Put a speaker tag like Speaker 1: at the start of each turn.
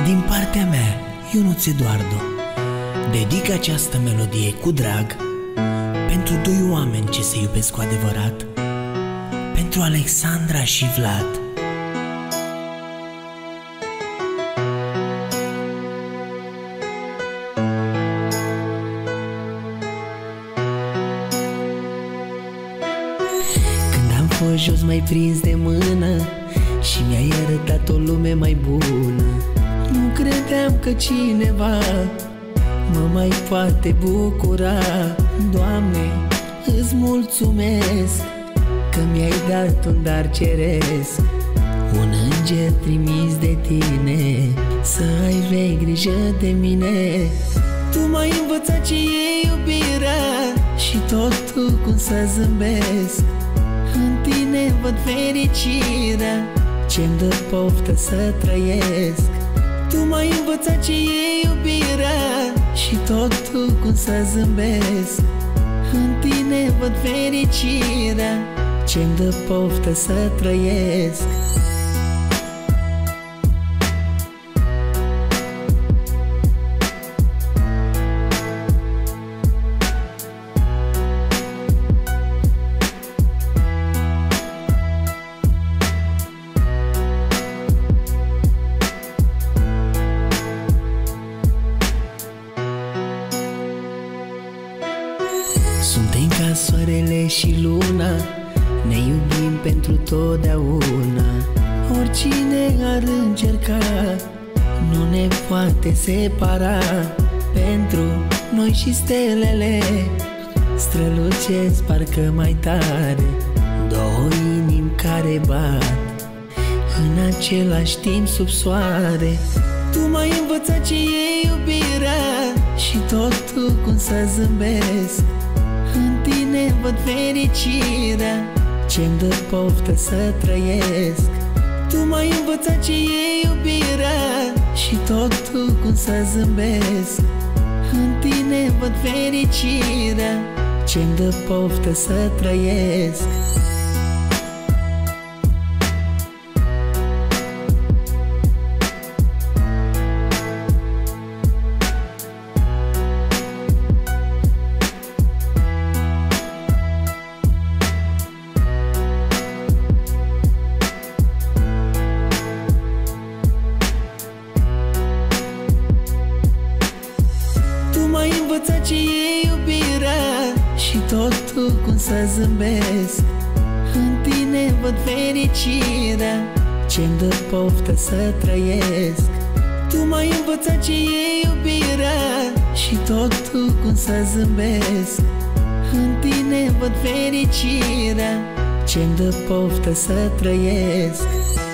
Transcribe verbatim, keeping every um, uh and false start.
Speaker 1: Din partea mea, Ionuț Eduardo, dedic această melodie cu drag pentru doi oameni ce se iubesc cu adevărat, pentru Alexandra și Vlad. Când am fost jos mai prins de mână și mi-ai arătat o lume mai bună, nu credeam că cineva mă mai poate bucura. Doamne, îți mulțumesc că mi-ai dat un dar ceresc, un înger trimis de tine, să ai vei grijă de mine. Tu m-ai învățat ce e iubirea și tot tu cum să zâmbesc. În tine văd fericirea ce-mi dă poftă să trăiesc. Tu m-ai învățat ce e iubirea și tot tu cum să zâmbesc. În tine văd fericirea ce-mi dă poftă să trăiesc. Suntem ca soarele și luna, ne iubim pentru totdeauna. Oricine ar încerca nu ne poate separa. Pentru noi și stelele strălucesc parcă mai tare, două inimi care bat în același timp sub soare. Tu m-ai învățat ce e iubirea și tot tu cum să zâmbesc. În tine văd fericirea ce-mi dă poftă să trăiesc. Tu m-ai învățat ce e iubirea și tot tu cum să zâmbesc. În tine văd fericirea ce-mi dă poftă să trăiesc. M-ai învățat ce e iubirea și tot tu cum să zâmbesc. În tine văd fericirea ce-mi dă poftă să trăiesc. Tu m-ai învățat ce e iubirea și tot tu cum să zâmbesc. În tine văd fericirea ce-mi dă poftă să trăiesc.